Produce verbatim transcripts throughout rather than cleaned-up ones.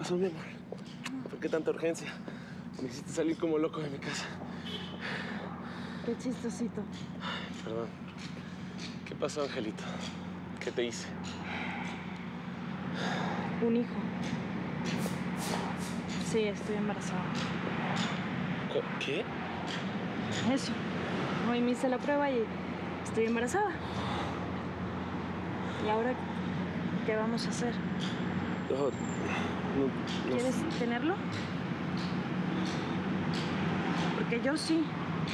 pasó, mi amor? ¿Por qué tanta urgencia? Me hiciste salir como loco de mi casa. Qué chistosito. Perdón. ¿Qué pasó, Angelito? ¿Qué te hice? Un hijo. Sí, estoy embarazada. ¿Qué? Eso. Hoy me hice la prueba y estoy embarazada. ¿Y ahora qué vamos a hacer? No, no, no ¿Quieres sé. tenerlo? Porque yo sí.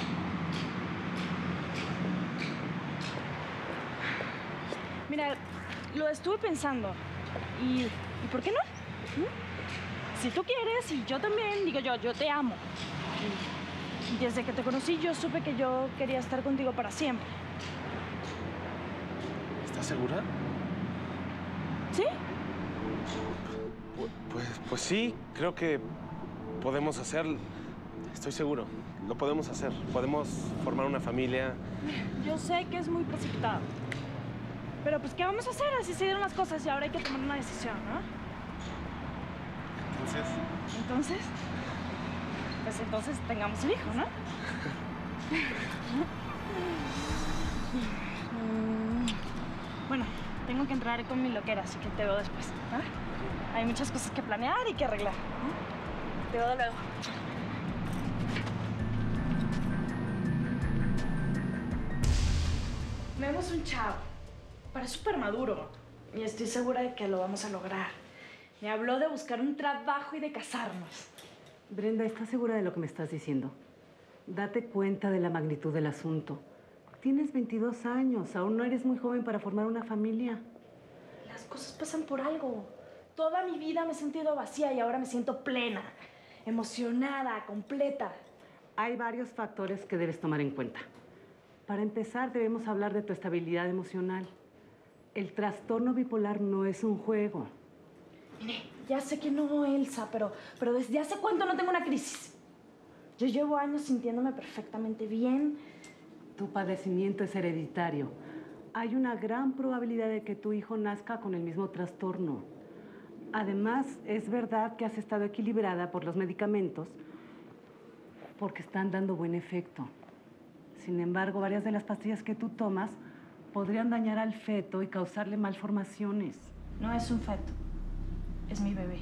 Mira, lo estuve pensando. ¿Y, ¿y por qué no? ¿Mm? Si tú quieres y yo también, digo yo, yo te amo. Y, y desde que te conocí yo supe que yo quería estar contigo para siempre. ¿Estás segura? ¿Sí? Pues, pues, pues sí, creo que podemos hacerlo. Estoy seguro. Lo podemos hacer. Podemos formar una familia. Yo sé que es muy precipitado. Pero pues, ¿qué vamos a hacer? Así se dieron las cosas y ahora hay que tomar una decisión, ¿no? Entonces... Entonces, pues entonces tengamos un hijo, ¿no? Bueno, tengo que entrar con mi loquera, así que te veo después, ¿no? Hay muchas cosas que planear y que arreglar, ¿no? Te veo luego. Vemos un chavo. Parece súper maduro. Y estoy segura de que lo vamos a lograr. Me habló de buscar un trabajo y de casarnos. Brenda, ¿estás segura de lo que me estás diciendo? Date cuenta de la magnitud del asunto. Tienes veintidós años, aún no eres muy joven para formar una familia. Las cosas pasan por algo. Toda mi vida me he sentido vacía y ahora me siento plena, emocionada, completa. Hay varios factores que debes tomar en cuenta. Para empezar, debemos hablar de tu estabilidad emocional. El trastorno bipolar no es un juego. Mire, ya sé que no, Elsa, pero, pero ¿desde hace cuánto no tengo una crisis? Yo llevo años sintiéndome perfectamente bien. Tu padecimiento es hereditario. Hay una gran probabilidad de que tu hijo nazca con el mismo trastorno. Además, es verdad que has estado equilibrada por los medicamentos porque están dando buen efecto. Sin embargo, varias de las pastillas que tú tomas podrían dañar al feto y causarle malformaciones. No es un feto, es mi bebé.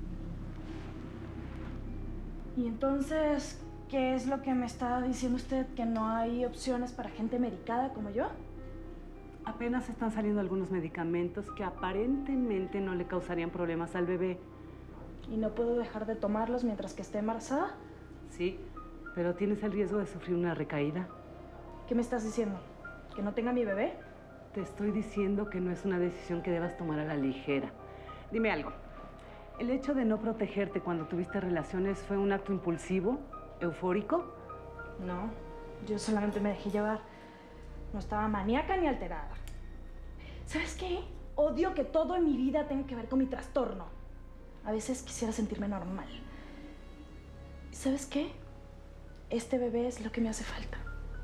Y entonces, ¿qué es lo que me está diciendo usted? ¿Que no hay opciones para gente medicada como yo? Apenas están saliendo algunos medicamentos que aparentemente no le causarían problemas al bebé. ¿Y no puedo dejar de tomarlos mientras que esté embarazada? Sí, pero tienes el riesgo de sufrir una recaída. ¿Qué me estás diciendo? ¿Que no tenga mi bebé? Te estoy diciendo que no es una decisión que debas tomar a la ligera. Dime algo. ¿El hecho de no protegerte cuando tuviste relaciones fue un acto impulsivo, eufórico? No, yo solamente me dejé llevar. No estaba maníaca ni alterada. ¿Sabes qué? Odio que todo en mi vida tenga que ver con mi trastorno. A veces quisiera sentirme normal. ¿Y sabes qué? Este bebé es lo que me hace falta.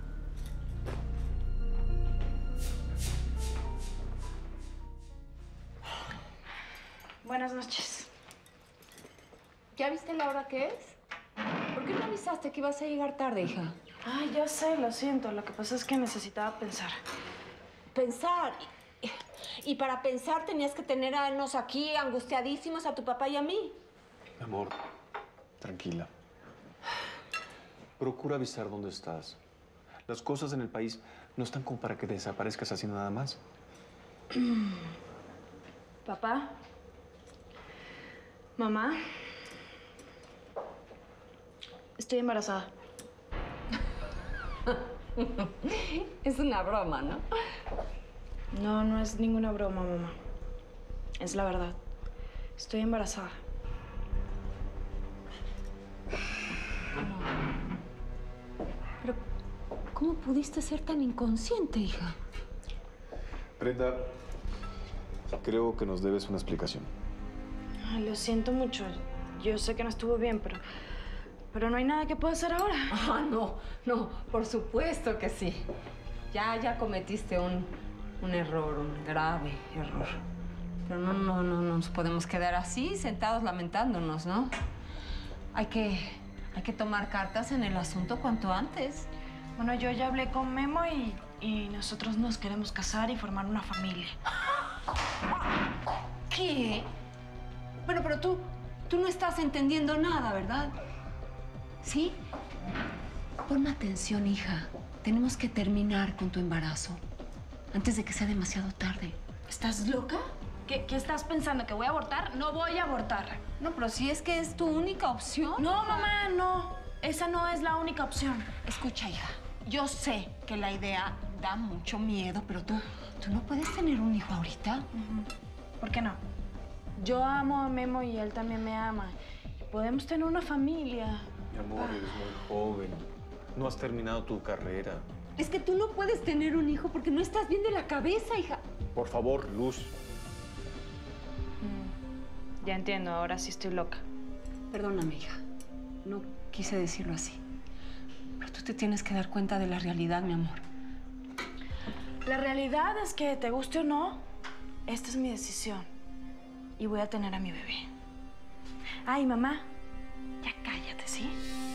Buenas noches. ¿Ya viste la hora que es? ¿Por qué no avisaste que ibas a llegar tarde, hija? Ay, ya sé, lo siento. Lo que pasa es que necesitaba pensar. Pensar. Y, y para pensar tenías que tenernos aquí angustiadísimos a tu papá y a mí. Amor, tranquila. Procura avisar dónde estás. Las cosas en el país no están como para que desaparezcas así nada más. Papá. Mamá. Estoy embarazada. Es una broma, ¿no? No, no es ninguna broma, mamá. Es la verdad. Estoy embarazada. Pero, ¿cómo pudiste ser tan inconsciente, hija? Brenda, creo que nos debes una explicación. Ay, lo siento mucho. Yo sé que no estuvo bien, pero... Pero no hay nada que pueda hacer ahora. Ah, no, no, por supuesto que sí. Ya, ya cometiste un, un error, un grave error. Pero no, no, no, no nos podemos quedar así, sentados lamentándonos, ¿no? Hay que, hay que tomar cartas en el asunto cuanto antes. Bueno, yo ya hablé con Memo y, y nosotros nos queremos casar y formar una familia. ¿Qué? Bueno, pero tú, tú no estás entendiendo nada, ¿verdad? ¿Sí? Ponme atención, hija. Tenemos que terminar con tu embarazo antes de que sea demasiado tarde. ¿Estás loca? ¿Qué, ¿Qué estás pensando? ¿Que voy a abortar? No voy a abortar. No, pero si es que es tu única opción. No, mamá, no. Esa no es la única opción. Escucha, hija. Yo sé que la idea da mucho miedo, pero tú, tú no puedes tener un hijo ahorita. Uh-huh. ¿Por qué no? Yo amo a Memo y él también me ama. Podemos tener una familia. Mi amor, eres muy joven. No has terminado tu carrera. Es que tú no puedes tener un hijo porque no estás bien de la cabeza, hija. Por favor, Luz. Mm, ya entiendo, ahora sí estoy loca. Perdóname, hija. No quise decirlo así. Pero tú te tienes que dar cuenta de la realidad, mi amor. La realidad es que, te guste o no, esta es mi decisión. Y voy a tener a mi bebé. Ay, mamá, ya cállate, ¿sí?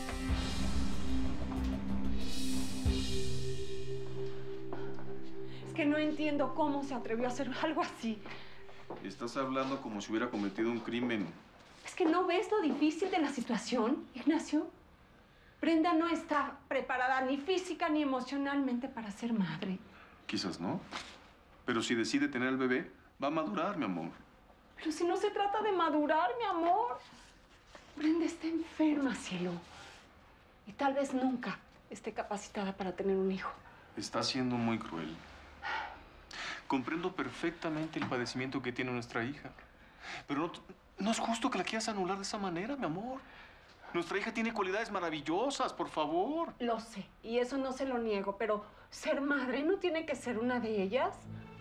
Es que no entiendo cómo se atrevió a hacer algo así. Estás hablando como si hubiera cometido un crimen. Es que no ves lo difícil de la situación, Ignacio. Brenda no está preparada ni física ni emocionalmente para ser madre. Quizás no. Pero si decide tener el bebé, va a madurar, mi amor. Pero si no se trata de madurar, mi amor. Brenda está enferma, cielo. Y tal vez nunca esté capacitada para tener un hijo. Está siendo muy cruel. Comprendo perfectamente el padecimiento que tiene nuestra hija. Pero no, no es justo que la quieras anular de esa manera, mi amor. Nuestra hija tiene cualidades maravillosas, por favor. Lo sé, y eso no se lo niego, pero ser madre no tiene que ser una de ellas.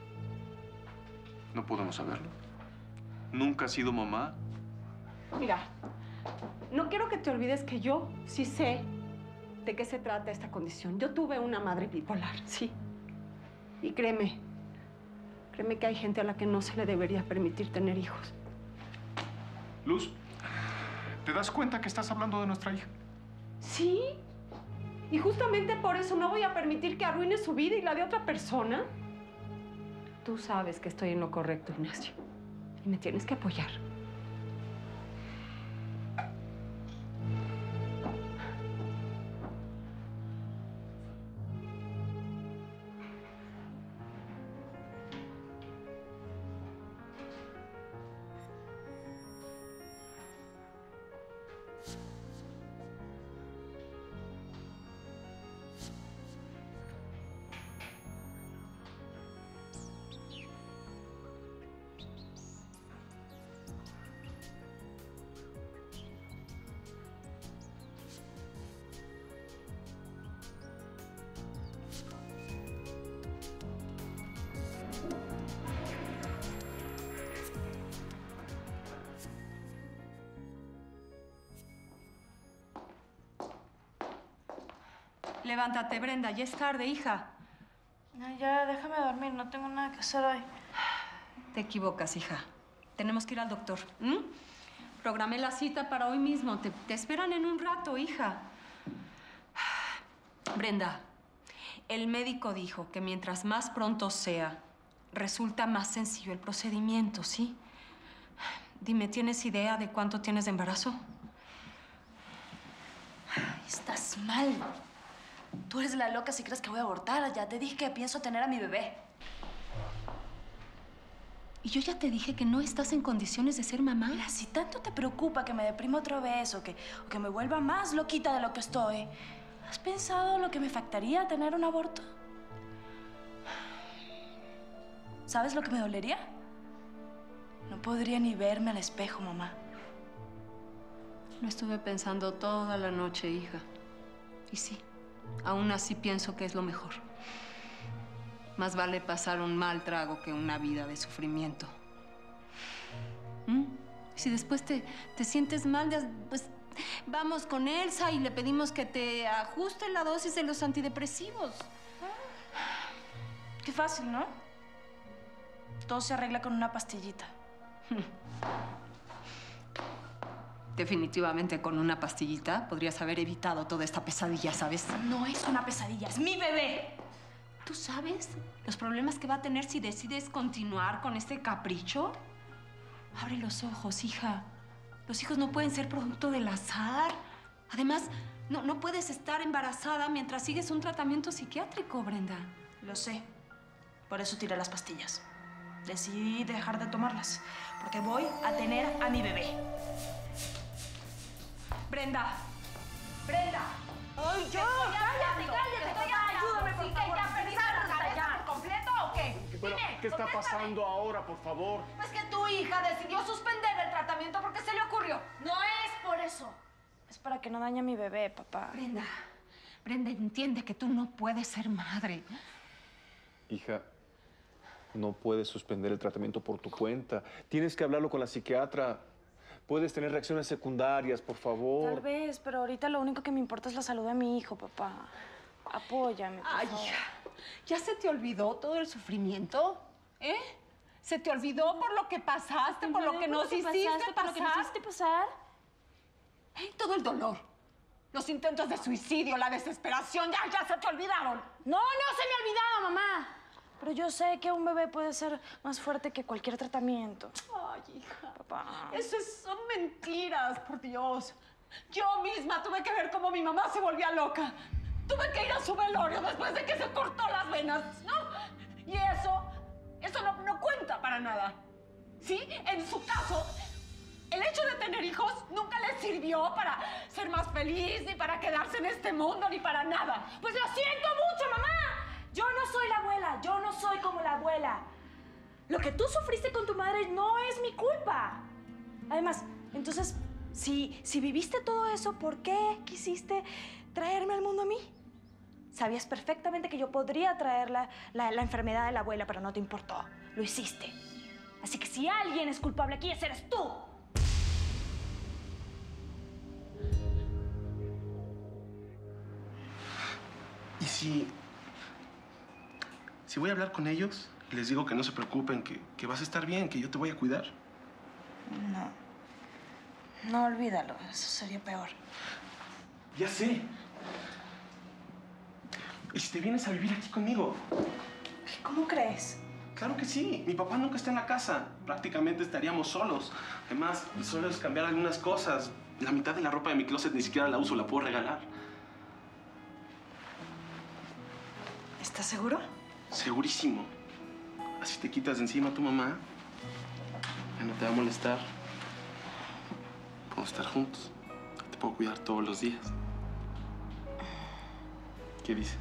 No podemos saberlo. Nunca has sido mamá. Mira, no quiero que te olvides que yo sí sé de qué se trata esta condición. Yo tuve una madre bipolar, sí. Y créeme, créeme que hay gente a la que no se le debería permitir tener hijos. Luz, ¿te das cuenta que estás hablando de nuestra hija? Sí. Y justamente por eso no voy a permitir que arruine su vida y la de otra persona. Tú sabes que estoy en lo correcto, Ignacio. Y me tienes que apoyar. Levántate, Brenda. Ya es tarde, hija. Ay, ya, déjame dormir. No tengo nada que hacer hoy. Te equivocas, hija. Tenemos que ir al doctor. ¿Mm? Programé la cita para hoy mismo. Te, te esperan en un rato, hija. Brenda, el médico dijo que mientras más pronto sea, resulta más sencillo el procedimiento, ¿sí? Dime, ¿tienes idea de cuánto tienes de embarazo? Estás mal. Tú eres la loca si crees que voy a abortar. Ya te dije que pienso tener a mi bebé. Y yo ya te dije que no estás en condiciones de ser mamá. Mira, si tanto te preocupa que me deprima otra vez o que, o que me vuelva más loquita de lo que estoy, ¿has pensado lo que me afectaría tener un aborto? ¿Sabes lo que me dolería? No podría ni verme al espejo, mamá. Lo estuve pensando toda la noche, hija. Y sí, aún así pienso que es lo mejor. Más vale pasar un mal trago que una vida de sufrimiento. ¿Mm? Si después te, te sientes mal, pues vamos con Elsa y le pedimos que te ajuste la dosis de los antidepresivos. Qué fácil, ¿no? Todo se arregla con una pastillita. Definitivamente con una pastillita podrías haber evitado toda esta pesadilla, ¿sabes? No es una pesadilla, es mi bebé. ¿Tú sabes los problemas que va a tener si decides continuar con este capricho? Abre los ojos, hija. Los hijos no pueden ser producto del azar. Además, no, no puedes estar embarazada mientras sigues un tratamiento psiquiátrico, Brenda. Lo sé. Por eso tiré las pastillas. Decidí dejar de tomarlas. Porque voy a tener a mi bebé. Brenda. Brenda. ¡Ay, yo! ¡Cállate, cállate! papá, ayúdame, por favor. ¿Ya perdiste la cabeza por completo o qué? Pero, Dime, ¿qué está contéstame. pasando ahora, por favor? Pues que tu hija decidió suspender el tratamiento porque se le ocurrió. No es por eso. Es para que no dañe a mi bebé, papá. Brenda. Brenda, entiende que tú no puedes ser madre. Hija, no puedes suspender el tratamiento por tu cuenta. Tienes que hablarlo con la psiquiatra. Puedes tener reacciones secundarias, por favor. Tal vez, pero ahorita lo único que me importa es la salud de mi hijo, papá. Apóyame, por Ay, favor. hija, ¿ya se te olvidó todo el sufrimiento? ¿Eh? ¿Se te olvidó por lo que pasaste, por lo que nos hiciste pasar? ¿Por lo que nos hiciste pasar? ¿Eh? Todo el dolor. Los intentos de suicidio, la desesperación, ya, ya se te olvidaron. No, no se me ha olvidado, mamá. Pero yo sé que un bebé puede ser más fuerte que cualquier tratamiento. Ay, hija. Papá. Eso es- son mentiras, por Dios. Yo misma tuve que ver cómo mi mamá se volvía loca. Tuve que ir a su velorio después de que se cortó las venas, ¿no? Y eso, eso no, no cuenta para nada. ¿Sí? En su caso, el hecho de tener hijos nunca le sirvió para ser más feliz, ni para quedarse en este mundo, ni para nada. Pues lo siento mucho, mamá. Yo no soy la abuela. Yo no soy como la abuela. Lo que tú sufriste con tu madre no es mi culpa. Además, entonces, si, si viviste todo eso, ¿por qué quisiste traerme al mundo a mí? Sabías perfectamente que yo podría traer la, la, la enfermedad de la abuela, pero no te importó. Lo hiciste. Así que si alguien es culpable aquí, ese eres tú. ¿Y si... si voy a hablar con ellos y les digo que no se preocupen, que, que vas a estar bien, que yo te voy a cuidar? No. No, olvídalo. Eso sería peor. Ya sé. ¿Y si te vienes a vivir aquí conmigo? ¿Cómo crees? Claro que sí. Mi papá nunca está en la casa. Prácticamente estaríamos solos. Además, solo es cambiar algunas cosas. La mitad de la ropa de mi closet ni siquiera la uso, la puedo regalar. ¿Estás seguro? Segurísimo. Así te quitas de encima a tu mamá. Ya no te va a molestar. Podemos estar juntos. Te puedo cuidar todos los días. ¿Qué dices?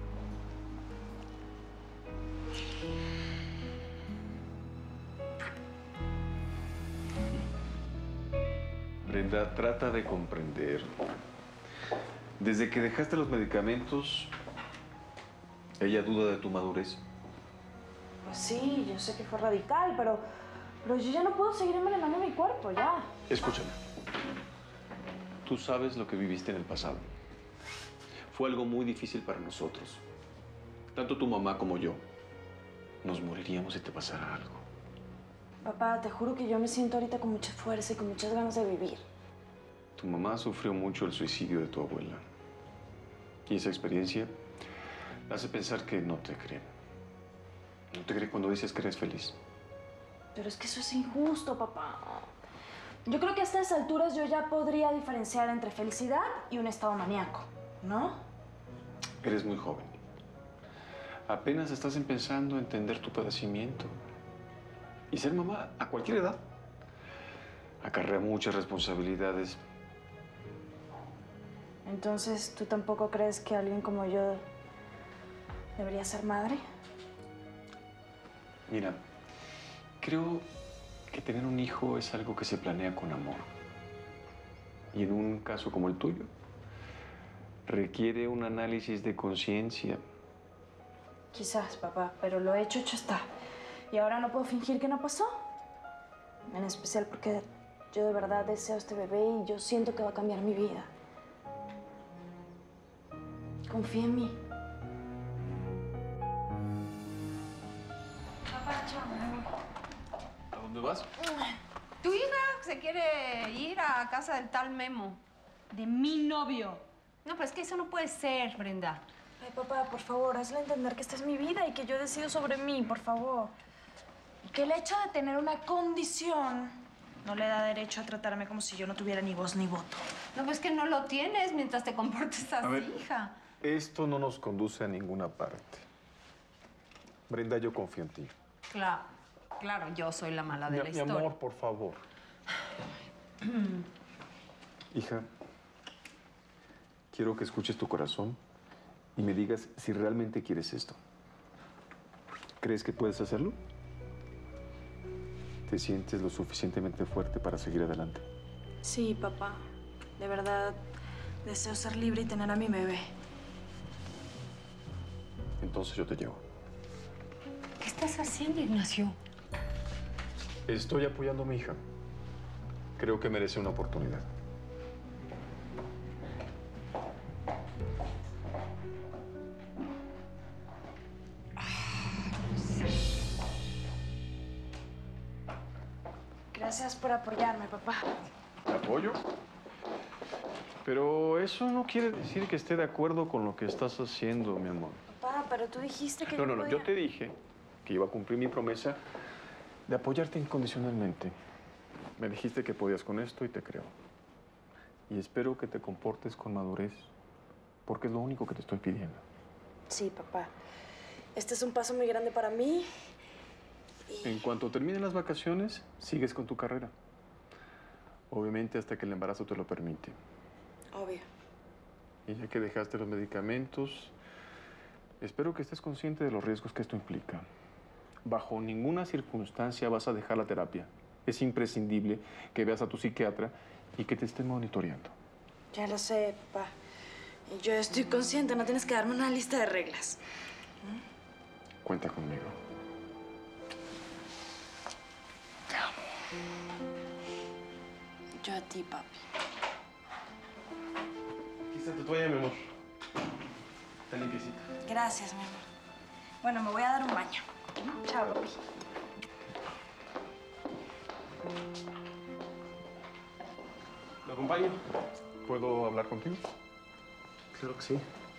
Brenda, trata de comprender. Desde que dejaste los medicamentos, ella duda de tu madurez. Pues sí, yo sé que fue radical, pero, pero yo ya no puedo seguir envenenando mi cuerpo, ya. Escúchame. Tú sabes lo que viviste en el pasado. Fue algo muy difícil para nosotros. Tanto tu mamá como yo nos moriríamos si te pasara algo. Papá, te juro que yo me siento ahorita con mucha fuerza y con muchas ganas de vivir. Tu mamá sufrió mucho el suicidio de tu abuela. Y esa experiencia la hace pensar que no te creen. No te cree cuando dices que eres feliz. Pero es que eso es injusto, papá. Yo creo que a estas alturas yo ya podría diferenciar entre felicidad y un estado maníaco, ¿no? Eres muy joven. Apenas estás empezando a entender tu padecimiento. Y ser mamá a cualquier edad acarrea muchas responsabilidades. Entonces, ¿tú tampoco crees que alguien como yo debería ser madre? Mira, creo que tener un hijo es algo que se planea con amor. Y en un caso como el tuyo, requiere un análisis de conciencia. Quizás, papá, pero lo hecho, hecho está. Y ahora no puedo fingir que no pasó. En especial porque yo de verdad deseo este bebé y yo siento que va a cambiar mi vida. Confía en mí. Papá, chao. ¿A dónde ¿Dónde vas? Tu hija se quiere ir a casa del tal Memo. De mi novio. No, pero es que eso no puede ser, Brenda. Ay, papá, por favor, hazle entender que esta es mi vida y que yo decido sobre mí, por favor. Y que el hecho de tener una condición no le da derecho a tratarme como si yo no tuviera ni voz ni voto. No, pues que no lo tienes mientras te comportes así, A ver, hija. Esto no nos conduce a ninguna parte. Brenda, yo confío en ti. Claro, claro, yo soy la mala de Mi, la mi historia. amor, por favor. Hija, quiero que escuches tu corazón y me digas si realmente quieres esto. ¿Crees que puedes hacerlo? ¿Te sientes lo suficientemente fuerte para seguir adelante? Sí, papá. De verdad, deseo ser libre y tener a mi bebé. Entonces yo te llevo. ¿Qué estás haciendo, Ignacio? Estoy apoyando a mi hija. Creo que merece una oportunidad. Gracias por apoyarme, papá. ¿Te apoyo? Pero eso no quiere decir que esté de acuerdo con lo que estás haciendo, mi amor. Papá, pero tú dijiste que No, yo no, no. podía... Yo te dije que iba a cumplir mi promesa de apoyarte incondicionalmente. Me dijiste que podías con esto y te creo. Y espero que te comportes con madurez, porque es lo único que te estoy pidiendo. Sí, papá. Este es un paso muy grande para mí. Y... En cuanto terminen las vacaciones, sigues con tu carrera. Obviamente hasta que el embarazo te lo permite. Obvio. Y ya que dejaste los medicamentos, espero que estés consciente de los riesgos que esto implica. Bajo ninguna circunstancia vas a dejar la terapia. Es imprescindible que veas a tu psiquiatra y que te esté monitoreando. Ya lo sé, papá. Y yo estoy consciente, no tienes que darme una lista de reglas. Cuenta conmigo. Te amo. Yo a ti, papi. Aquí está tu toalla, mi amor. Está limpiecita. Gracias, mi amor. Bueno, me voy a dar un baño. Chao, papi. ¿Lo acompaño? ¿Puedo hablar contigo? Claro que sí.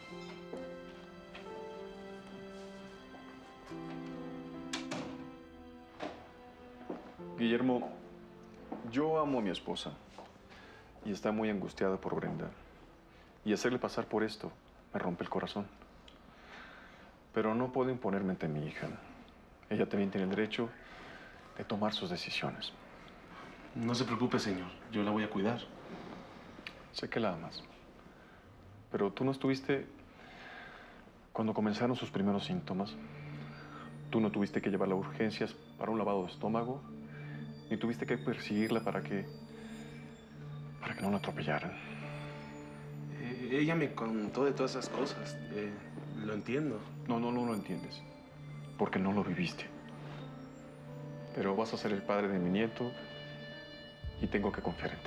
Guillermo, yo amo a mi esposa y está muy angustiada por Brenda. Y hacerle pasar por esto me rompe el corazón. Pero no puedo imponerme ante mi hija. Ella también tiene el derecho de tomar sus decisiones. No se preocupe, señor. Yo la voy a cuidar. Sé que la amas. Pero tú no estuviste cuando comenzaron sus primeros síntomas. Tú no tuviste que llevarla a urgencias para un lavado de estómago, ni tuviste que perseguirla para que... para que no la atropellaran. Eh, ella me contó de todas esas cosas. Eh, lo entiendo. No, no, no lo entiendes. Porque no lo viviste. Pero vas a ser el padre de mi nieto y tengo que confiar en ti.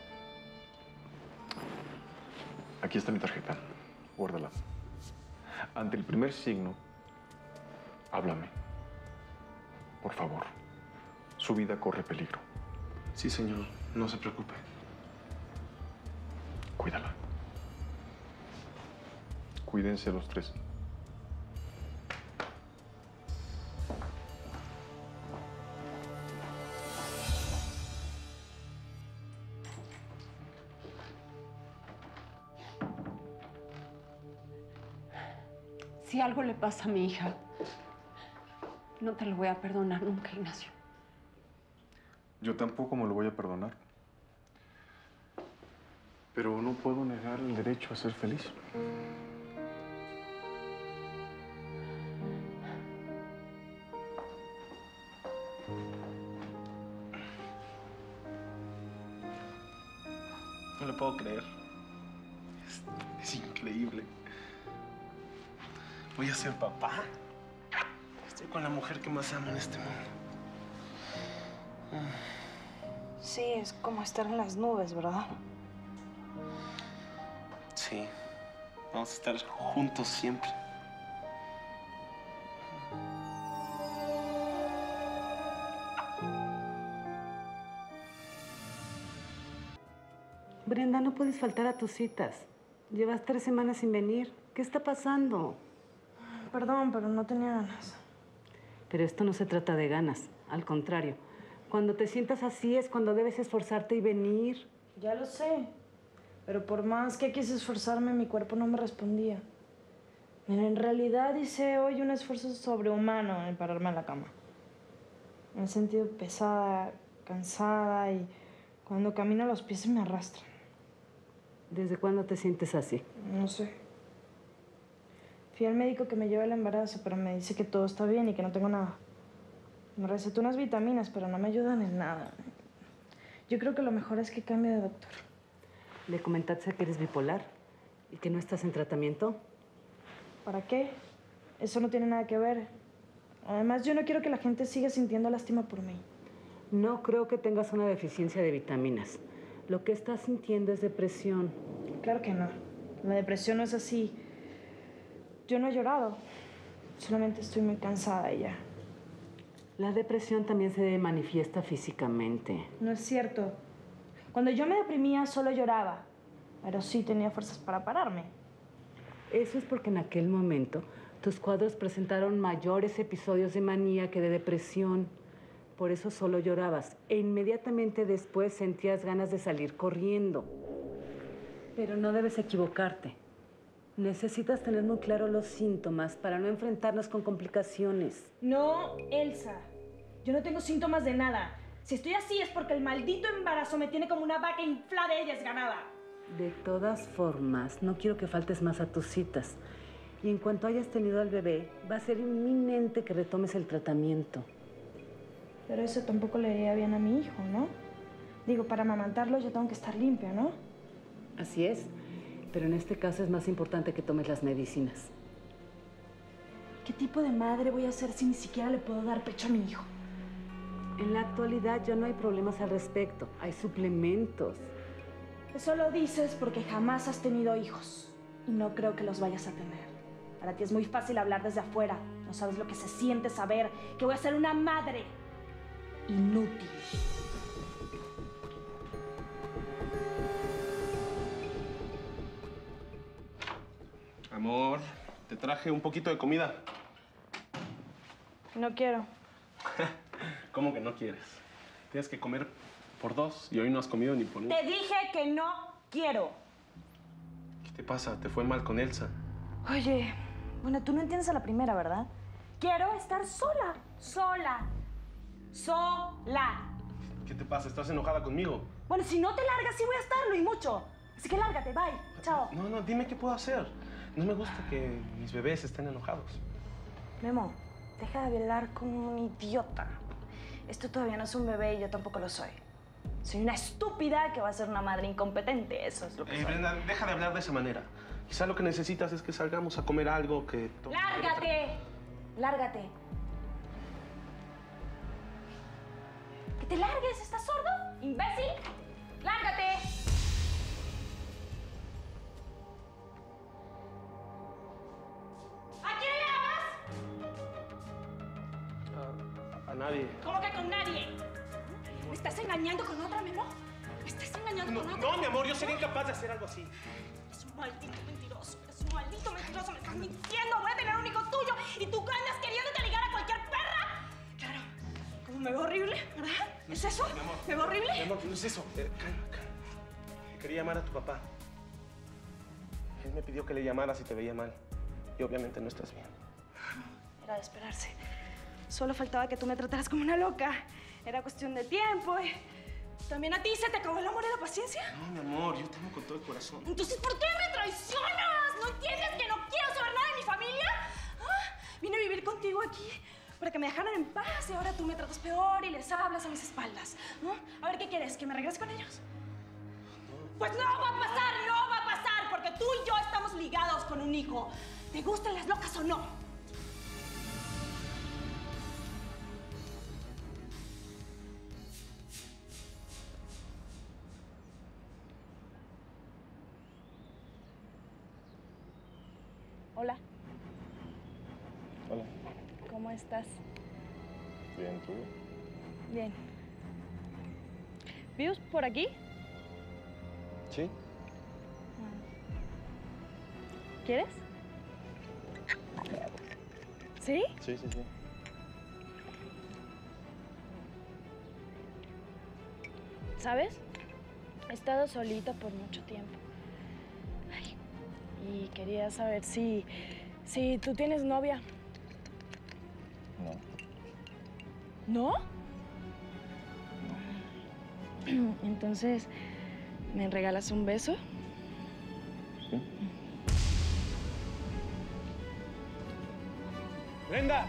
Aquí está mi tarjeta. Guárdala. Ante el primer signo, háblame. Por favor. Su vida corre peligro. Sí, señor. No se preocupe. Cuídala. Cuídense los tres. Si algo le pasa a mi hija, no te lo voy a perdonar nunca, Ignacio. Yo tampoco me lo voy a perdonar. Pero no puedo negar el derecho a ser feliz. No lo puedo creer. Es, es increíble. Voy a ser papá. Estoy con la mujer que más amo en este mundo. Sí, es como estar en las nubes, ¿verdad? Sí. Vamos a estar juntos siempre. Brenda, no puedes faltar a tus citas. Llevas tres semanas sin venir. ¿Qué está pasando? Perdón, pero no tenía ganas. Pero esto no se trata de ganas. Al contrario. Cuando te sientas así es cuando debes esforzarte y venir. Ya lo sé. Pero por más que quise esforzarme, mi cuerpo no me respondía. Mira, en realidad hice hoy un esfuerzo sobrehumano en pararme a la cama. Me he sentido pesada, cansada y cuando camino los pies se me arrastran. ¿Desde cuándo te sientes así? No sé. Fui al médico que me lleva el embarazo, pero me dice que todo está bien y que no tengo nada. Me recetó unas vitaminas, pero no me ayudan en nada. Yo creo que lo mejor es que cambie de doctor. ¿Le comentaste que eres bipolar y que no estás en tratamiento? ¿Para qué? Eso no tiene nada que ver. Además, yo no quiero que la gente siga sintiendo lástima por mí. No creo que tengas una deficiencia de vitaminas. Lo que estás sintiendo es depresión. Claro que no. La depresión no es así. Yo no he llorado. Solamente estoy muy cansada y ya. La depresión también se manifiesta físicamente. No es cierto. Cuando yo me deprimía, solo lloraba. Pero sí tenía fuerzas para pararme. Eso es porque en aquel momento tus cuadros presentaron mayores episodios de manía que de depresión. Por eso solo llorabas. E inmediatamente después sentías ganas de salir corriendo. Pero no debes equivocarte. Necesitas tener muy claro los síntomas para no enfrentarnos con complicaciones. No, Elsa. Yo no tengo síntomas de nada. Si estoy así es porque el maldito embarazo me tiene como una vaca inflada y desganada. De todas formas, no quiero que faltes más a tus citas. Y en cuanto hayas tenido al bebé, va a ser inminente que retomes el tratamiento. Pero eso tampoco le iría bien a mi hijo, ¿no? Digo, para amamantarlo yo tengo que estar limpia, ¿no? Así es. Pero en este caso es más importante que tomes las medicinas. ¿Qué tipo de madre voy a ser si ni siquiera le puedo dar pecho a mi hijo? En la actualidad ya no hay problemas al respecto. Hay suplementos. Eso lo dices porque jamás has tenido hijos. Y no creo que los vayas a tener. Para ti es muy fácil hablar desde afuera. No sabes lo que se siente saber que voy a ser una madre inútil. Amor, te traje un poquito de comida. No quiero. ¿Cómo que no quieres? Tienes que comer por dos y hoy no has comido ni por uno. Te dije que no quiero. ¿Qué te pasa? ¿Te fue mal con Elsa? Oye, bueno, tú no entiendes a la primera, ¿verdad? Quiero estar sola. Sola. Sola. ¿Qué te pasa? ¿Estás enojada conmigo? Bueno, si no te largas, sí voy a estarlo y mucho. Así que lárgate, bye. Chao. No, no, dime qué puedo hacer. No me gusta que mis bebés estén enojados. Memo, deja de hablar como un idiota. Esto todavía no es un bebé y yo tampoco lo soy. Soy una estúpida que va a ser una madre incompetente. Eso es lo que Eh, soy. Brenda, deja de hablar de esa manera. Quizá lo que necesitas es que salgamos a comer algo que... ¡Lárgate! ¡Lárgate! ¡Que te largues! ¿Estás sordo? ¡Imbécil! ¡Lárgate! ¿A quién le amas? A, a nadie. ¿Cómo que con nadie? ¿Me estás engañando con otra, Memo? ¿Me estás engañando No, con otra? no, mi amor, yo sería incapaz de hacer algo así. Eres un maldito mentiroso. Eres un maldito mentiroso. Me estás mintiendo. Voy a tener un hijo tuyo y tú ganas queriéndote ligar a cualquier perra. Claro. Como me veo horrible, ¿verdad? ¿Es eso? Mi amor. ¿Me veo horrible? Mi amor, no es eso. Eh, calma, calma. Quería llamar a tu papá. Él me pidió que le llamara si te veía mal. Y obviamente no estás bien. Era de esperarse. Solo faltaba que tú me trataras como una loca. Era cuestión de tiempo. Y ¿también a ti se te acabó el amor y la paciencia? No, mi amor, yo te amo con todo el corazón. Entonces, ¿por qué me traicionas? ¿No entiendes que no quiero saber nada de mi familia? ¿Ah? Vine a vivir contigo aquí para que me dejaran en paz y ahora tú me tratas peor y les hablas a mis espaldas, ¿no? A ver, ¿qué quieres? ¿Que me regrese con ellos? Pues no va a pasar, no va a pasar, porque tú y yo estamos ligados con un hijo. ¿Te gustan las locas o no? Hola, Hola. ¿cómo estás? Bien, ¿tú? Bien. ¿Vives por aquí? Sí. ¿Quieres? ¿Sí? Sí, sí, sí. ¿Sabes? He estado solita por mucho tiempo. Ay, y quería saber si... si tú tienes novia. No. ¿No? Entonces, ¿me regalas un beso? Sí. ¡Brenda!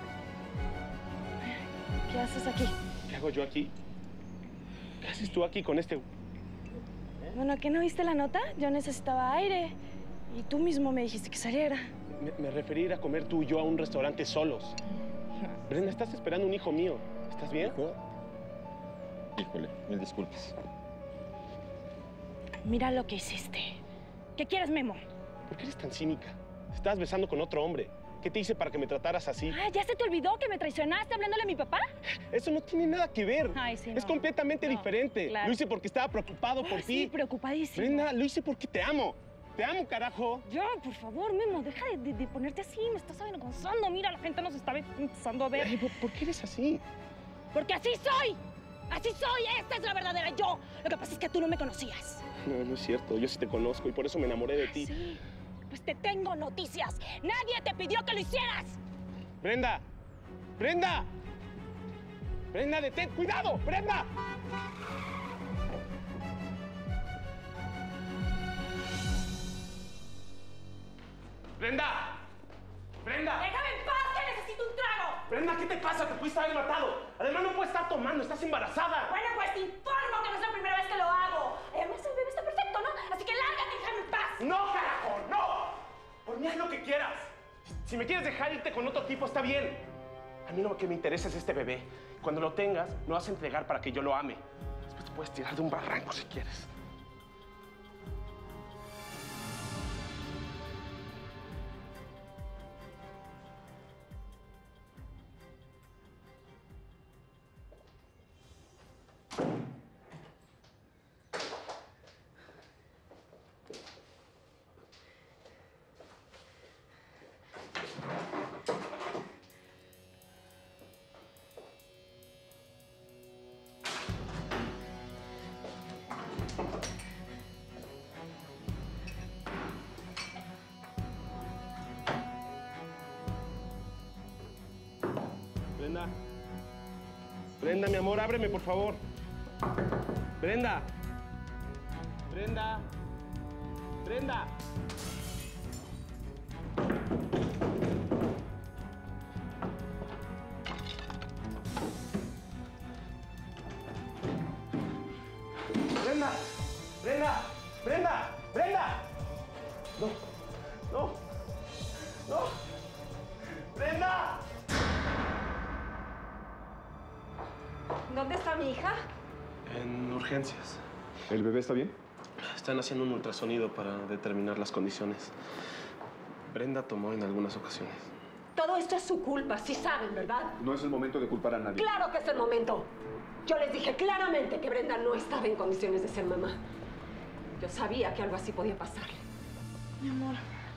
¿Qué haces aquí? ¿Qué hago yo aquí? ¿Qué haces tú aquí con este...? Bueno, ¿qué no viste la nota? Yo necesitaba aire. Y tú mismo me dijiste que saliera. Me, me referí a ir a comer tú y yo a un restaurante solos. Brenda, estás esperando un hijo mío. ¿Estás bien? ¿Hijo? Híjole, mil disculpas. Mira lo que hiciste. ¿Qué quieres, Memo? ¿Por qué eres tan cínica? Estabas besando con otro hombre. ¿Qué te hice para que me trataras así? Ah, ¿ya se te olvidó que me traicionaste hablándole a mi papá? Eso no tiene nada que ver. Ay, sí, Es no. completamente No, diferente. claro. Lo hice porque estaba preocupado por Ah, ti. sí, preocupadísimo. Brenda, lo hice porque te amo. Te amo, carajo. Ya, por favor, Memo, deja de, de- de ponerte así. Me estás avergonzando. Mira, la gente nos está empezando a ver. Ay, ¿por, por qué eres así? Porque así soy. Así soy. Esta es la verdadera yo. Lo que pasa es que tú no me conocías. No, no es cierto. Yo sí te conozco y por eso me enamoré de ti. Sí. Pues te tengo noticias. Nadie te pidió que lo hicieras. Brenda. Brenda. Brenda, detén. ¡Cuidado! Brenda. Brenda. Brenda. Déjame en paz, que necesito un trago. Brenda, ¿qué te pasa? Te pudiste haber matado. Además, no puedes estar tomando. Estás embarazada. Bueno, pues te informo que no es la primera vez que lo hago. Además, el bebé está perfecto, ¿no? Así que lárgate y déjame en paz. ¡No, carajo! ¡No! Por mí haz lo que quieras. Si me quieres dejar irte con otro tipo, está bien. A mí lo que me interesa es este bebé. Cuando lo tengas, me vas a entregar para que yo lo ame. Después te puedes tirar de un barranco si quieres. Brenda. Brenda, mi amor, ábreme, por favor. Brenda. Brenda. Brenda. Brenda. Brenda. Brenda. Brenda. No. No. No. Brenda. ¿Dónde está mi hija? En urgencias. ¿El bebé está bien? Están haciendo un ultrasonido para determinar las condiciones. Brenda tomó en algunas ocasiones. Todo esto es su culpa, sí saben, ¿verdad? No es el momento de culpar a nadie. ¡Claro que es el momento! Yo les dije claramente que Brenda no estaba en condiciones de ser mamá. Yo sabía que algo así podía pasarle. Mi amor.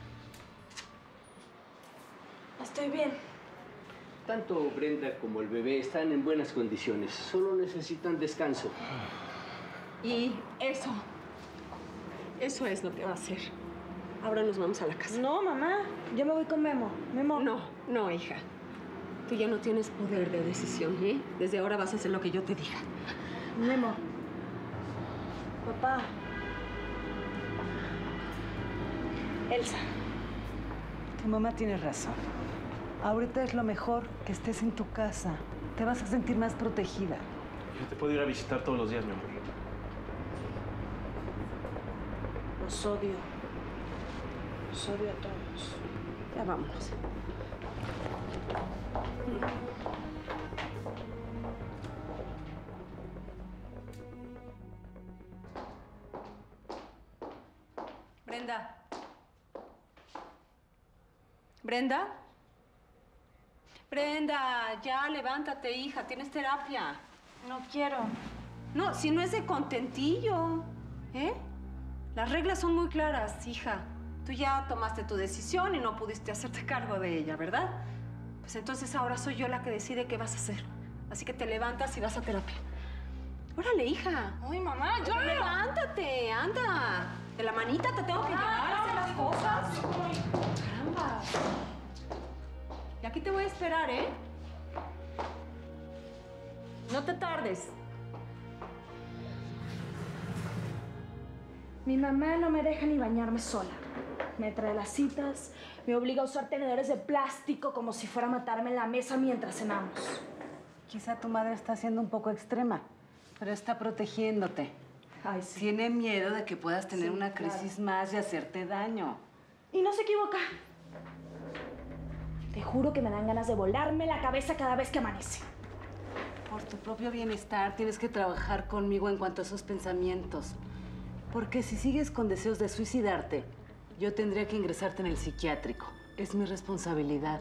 Estoy bien. Tanto Brenda como el bebé están en buenas condiciones. Solo necesitan descanso. Y eso, eso es lo que va a hacer. Ahora nos vamos a la casa. No, mamá. Yo me voy con Memo. Memo. No, no, hija. Tú ya no tienes poder de decisión, ¿eh? Desde ahora vas a hacer lo que yo te diga. Memo. Papá. Elsa. Tu mamá tiene razón. Ahorita es lo mejor que estés en tu casa. Te vas a sentir más protegida. Yo te puedo ir a visitar todos los días, mi amor. Los odio. Los odio a todos. Ya vámonos. Brenda. Brenda. Brenda, ya levántate, hija. Tienes terapia. No quiero. No, si no es de contentillo. ¿Eh? Las reglas son muy claras, hija. Tú ya tomaste tu decisión y no pudiste hacerte cargo de ella, ¿verdad? Pues entonces ahora soy yo la que decide qué vas a hacer. Así que te levantas y vas a terapia. Órale, hija. Ay, mamá, ya. Levántate, anda. De la manita te tengo que llevar a hacer las cosas. Caramba. Y aquí te voy a esperar, ¿eh? No te tardes. Mi mamá no me deja ni bañarme sola. Me trae las citas, me obliga a usar tenedores de plástico como si fuera a matarme en la mesa mientras cenamos. Quizá tu madre está siendo un poco extrema, pero está protegiéndote. Ay, sí. Tiene miedo de que puedas tener Sí, una crisis claro. más y hacerte daño. Y no se equivoca. Te juro que me dan ganas de volarme la cabeza cada vez que amanece. Por tu propio bienestar tienes que trabajar conmigo en cuanto a esos pensamientos. Porque si sigues con deseos de suicidarte, yo tendría que ingresarte en el psiquiátrico. Es mi responsabilidad.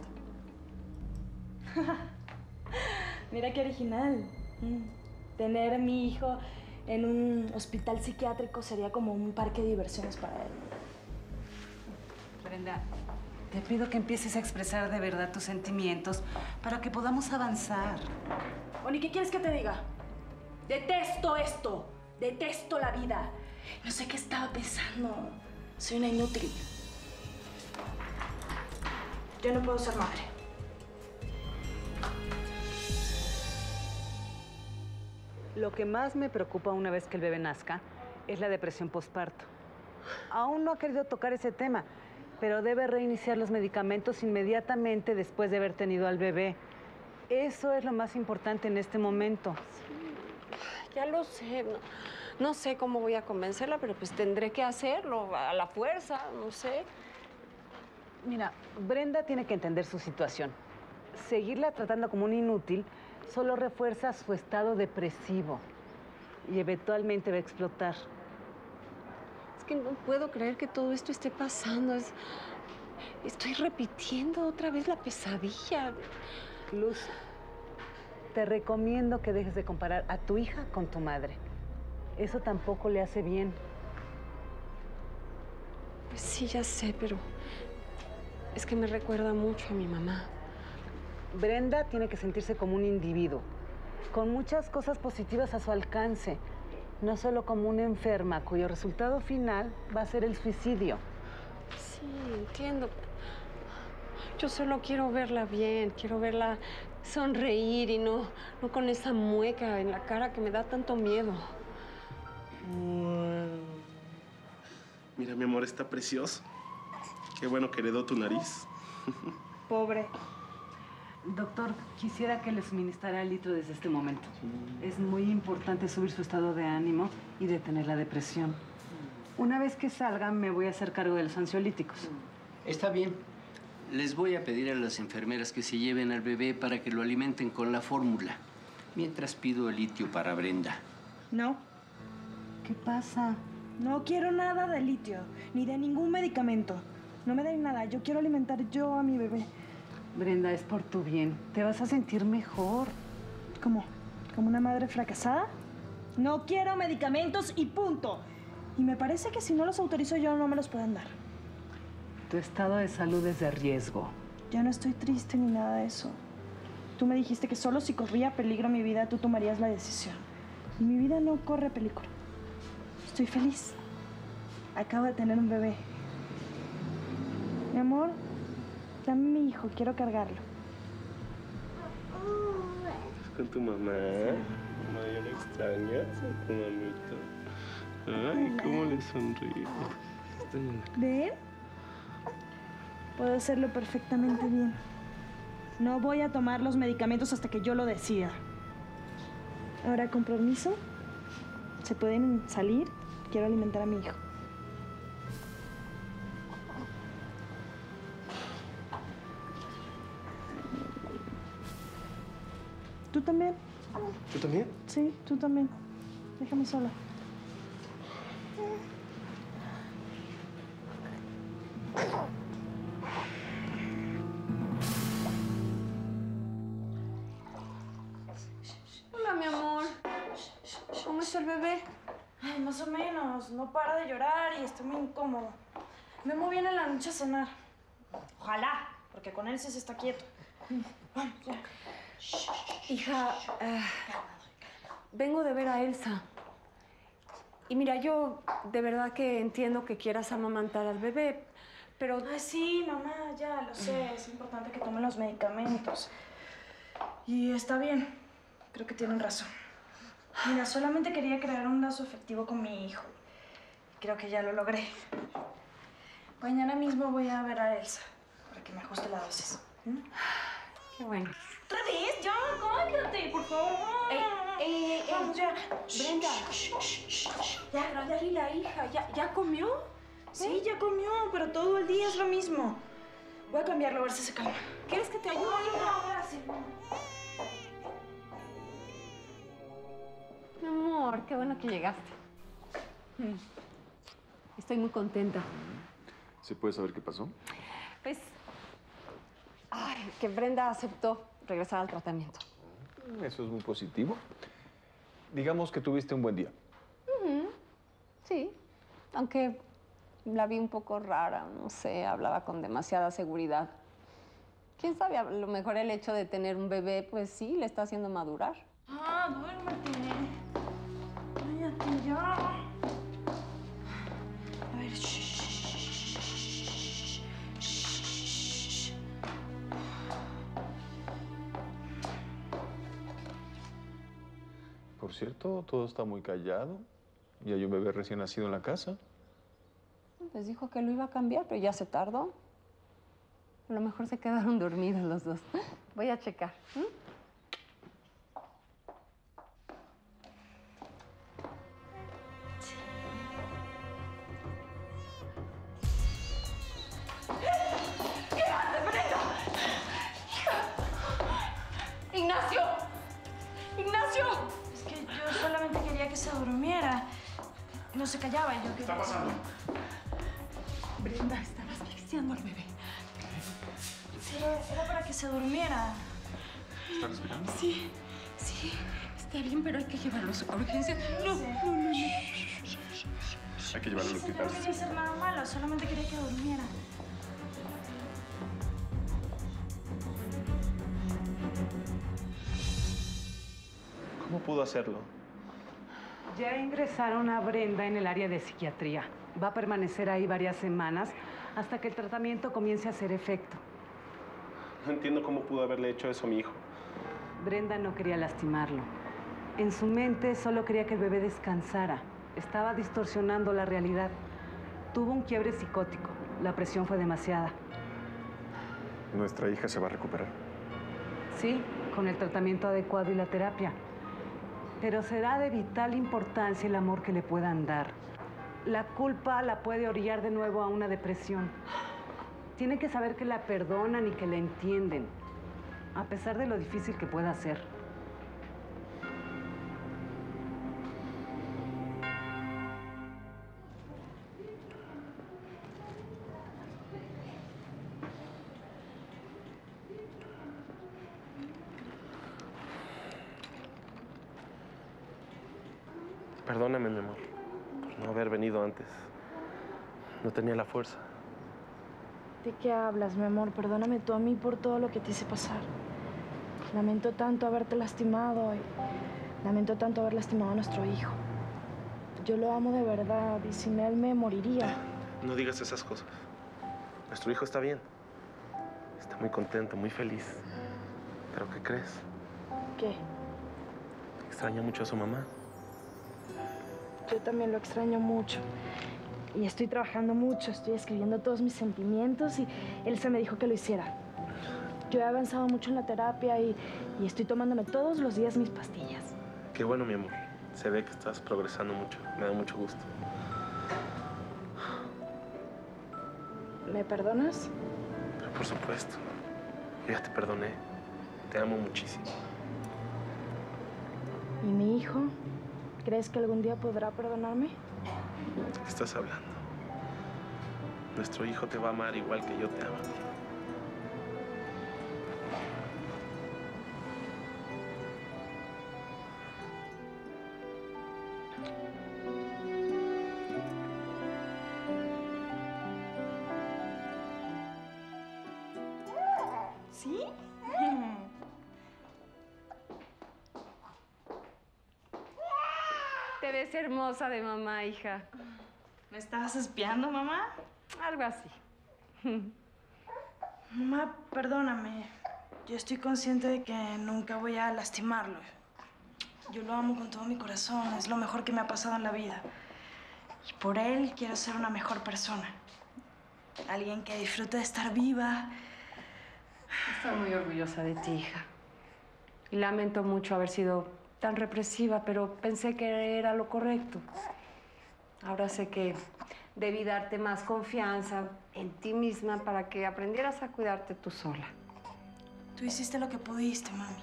Mira qué original. Mm. Tener a mi hijo en un hospital psiquiátrico sería como un parque de diversiones para él. Brenda, te pido que empieces a expresar de verdad tus sentimientos para que podamos avanzar. Bueno, ¿y qué quieres que te diga? Detesto esto. Detesto la vida. No sé qué estaba pensando. Soy una inútil. Yo no puedo ser madre. Lo que más me preocupa una vez que el bebé nazca es la depresión postparto. Aún no ha querido tocar ese tema, pero debe reiniciar los medicamentos inmediatamente después de haber tenido al bebé. Eso es lo más importante en este momento. Ya lo sé. No, no sé cómo voy a convencerla, pero pues tendré que hacerlo a la fuerza, no sé. Mira, Brenda tiene que entender su situación. Seguirla tratando como un inútil solo refuerza su estado depresivo y eventualmente va a explotar. Es que no puedo creer que todo esto esté pasando. Es... Estoy repitiendo otra vez la pesadilla. Luz, te recomiendo que dejes de comparar a tu hija con tu madre. Eso tampoco le hace bien. Pues sí, ya sé, pero es que me recuerda mucho a mi mamá. Brenda tiene que sentirse como un individuo, con muchas cosas positivas a su alcance, no solo como una enferma cuyo resultado final va a ser el suicidio. Sí, entiendo. Yo solo quiero verla bien, quiero verla sonreír y no, no con esa mueca en la cara que me da tanto miedo. Bueno. Mira, mi amor, está precioso. Qué bueno que heredó tu nariz. Pobre. Doctor, quisiera que le suministrara el litro desde este momento. Es muy importante subir su estado de ánimo y detener la depresión. Una vez que salga, me voy a hacer cargo de los ansiolíticos. Está bien. Les voy a pedir a las enfermeras que se lleven al bebé para que lo alimenten con la fórmula. Mientras pido el litio para Brenda. No, ¿Qué pasa? no quiero nada de litio, ni de ningún medicamento. No me den nada, yo quiero alimentar yo a mi bebé. Brenda, es por tu bien. Te vas a sentir mejor. ¿Cómo? ¿Como una madre fracasada? No quiero medicamentos y punto. Y me parece que si no los autorizo yo, no me los pueden dar. Tu estado de salud es de riesgo. Ya no estoy triste ni nada de eso. Tú me dijiste que solo si corría peligro mi vida, tú tomarías la decisión. Y mi vida no corre peligro. Estoy feliz. Acabo de tener un bebé. Mi amor, dame mi hijo, quiero cargarlo. Con tu mamá. Mamá, ¿ya la extrañas a tu mamita? Ay, cómo le sonríe. Está linda. ¿Ven? Puedo hacerlo perfectamente bien. No voy a tomar los medicamentos hasta que yo lo decida. Ahora, con permiso, ¿se pueden salir? Quiero alimentar a mi hijo. ¿Tú también? ¿Tú también? Sí, tú también. Déjame sola. Hola, mi amor. ¿Cómo está el bebé? Ay, más o menos. No para de llorar y está muy incómodo. Memo viene en la noche a cenar. Ojalá, porque con él sí se está quieto. Vamos, ya. Hija, eh, vengo de ver a Elsa. Y mira, yo de verdad que entiendo que quieras amamantar al bebé, pero... Ay, sí, mamá, ya lo sé. Es importante que tome los medicamentos. Y está bien. Creo que tienen razón. Mira, solamente quería crear un lazo afectivo con mi hijo. Creo que ya lo logré. Mañana mismo voy a ver a Elsa para que me ajuste la dosis. ¿Mm? Qué bueno. ¿Otra vez? Ya, cállate, por favor. Ey, ey, ey, Vamos, ya. Brenda. Ya, tranquila, hija. ¿Ya, ya comió? Sí, ya comió, pero todo el día es lo mismo. Voy a cambiarlo, a ver si se calma. ¿Quieres que te ayude? No, ahora sí. Mi amor, qué bueno que llegaste. Estoy muy contenta. ¿Se puede saber qué pasó? Pues, ay, que Brenda aceptó regresar al tratamiento. Eso es muy positivo. Digamos que tuviste un buen día. Uh-huh. Sí, aunque la vi un poco rara, no sé, hablaba con demasiada seguridad. ¿Quién sabe? A lo mejor el hecho de tener un bebé, pues sí, le está haciendo madurar. Ah, duérmete. Cállate ya. A ver, shh. Por cierto, todo está muy callado. Y hay un bebé recién nacido en la casa. Les dijo que lo iba a cambiar, pero ya se tardó. A lo mejor se quedaron dormidos los dos. Voy a checar. ¿Mm? ¡Ignacio! ¡Ignacio! Es que yo solamente quería que se durmiera. No se callaba y yo... ¿Qué está pasando? Brenda, están asfixiando al bebé. Sí, era para que se durmiera. ¿Está respirando? Sí, sí, está bien, pero hay que llevarlo a urgencia. No, no, no, no. Hay que llevarlo al Sí, hospital. no quería hacer nada malo, solamente quería que durmiera. ¿Cómo pudo hacerlo? Ya ingresaron a Brenda en el área de psiquiatría. Va a permanecer ahí varias semanas hasta que el tratamiento comience a hacer efecto. No entiendo cómo pudo haberle hecho eso a mi hijo. Brenda no quería lastimarlo. En su mente solo quería que el bebé descansara. Estaba distorsionando la realidad. Tuvo un quiebre psicótico. La presión fue demasiada. Nuestra hija se va a recuperar. Sí, con el tratamiento adecuado y la terapia. Pero será de vital importancia el amor que le puedan dar. La culpa la puede orillar de nuevo a una depresión. Tiene que saber que la perdonan y que la entienden, a pesar de lo difícil que pueda ser. Perdóname, mi amor, por no haber venido antes. No tenía la fuerza. ¿De qué hablas, mi amor? Perdóname tú a mí por todo lo que te hice pasar. Lamento tanto haberte lastimado y lamento tanto haber lastimado a nuestro hijo. Yo lo amo de verdad y sin él me moriría. No digas esas cosas. Nuestro hijo está bien. Está muy contento, muy feliz. ¿Pero qué crees? ¿Qué? Extraña mucho a su mamá. Yo también lo extraño mucho. Y estoy trabajando mucho, estoy escribiendo todos mis sentimientos y Elsa me dijo que lo hiciera. Yo he avanzado mucho en la terapia y, y estoy tomándome todos los días mis pastillas. Qué bueno, mi amor. Se ve que estás progresando mucho. Me da mucho gusto. ¿Me perdonas? Pero por supuesto. Yo ya te perdoné. Te amo muchísimo. ¿Y mi hijo? ¿Crees que algún día podrá perdonarme? ¿Qué estás hablando? Nuestro hijo te va a amar igual que yo te amo a ti. ¿Sí? Te ves hermosa de mamá, hija. ¿Me estabas espiando, mamá? Algo así. Mamá, perdóname. Yo estoy consciente de que nunca voy a lastimarlo. Yo lo amo con todo mi corazón. Es lo mejor que me ha pasado en la vida. Y por él quiero ser una mejor persona. Alguien que disfrute de estar viva. Estoy muy orgullosa de ti, hija. Y lamento mucho haber sido tan represiva, pero pensé que era lo correcto. Ahora sé que debí darte más confianza en ti misma para que aprendieras a cuidarte tú sola. Tú hiciste lo que pudiste, mami.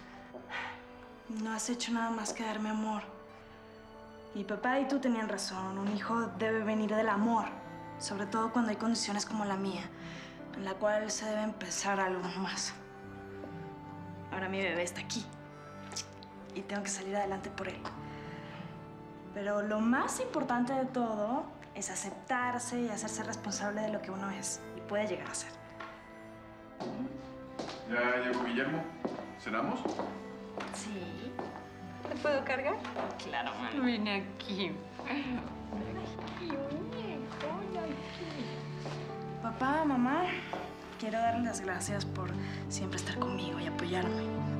No has hecho nada más que darme amor. Mi papá y tú tenían razón. Un hijo debe venir del amor. Sobre todo cuando hay condiciones como la mía, en la cual se debe empezar algo más. Ahora mi bebé está aquí. Y tengo que salir adelante por él. Pero lo más importante de todo es aceptarse y hacerse responsable de lo que uno es y puede llegar a ser. ¿Ya llegó Guillermo? ¿Cenamos? Sí. ¿Te puedo cargar? Claro, mami. Vine aquí. Papá, mamá, quiero darles las gracias por siempre estar conmigo y apoyarme.